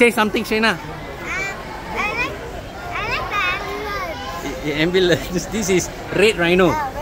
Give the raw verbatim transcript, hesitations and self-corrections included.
Say something, Shayna. Um, I like, I like the ambulance. Ambulance. This is red rhino. Oh,